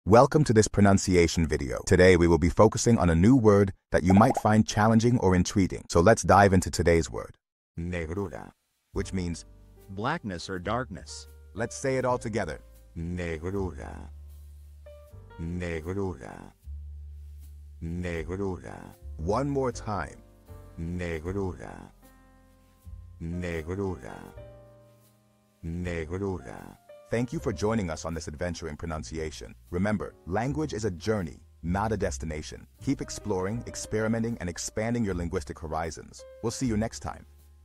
Welcome to this pronunciation video. Today we will be focusing on a new word that you might find challenging or intriguing. So let's dive into today's word. Negrura, which means blackness or darkness. Let's say it all together. Negrura. Negrura. Negrura. One more time. Negrura. Negrura. Negrura. Thank you for joining us on this adventure in pronunciation. Remember, language is a journey, not a destination. Keep exploring, experimenting, and expanding your linguistic horizons. We'll see you next time.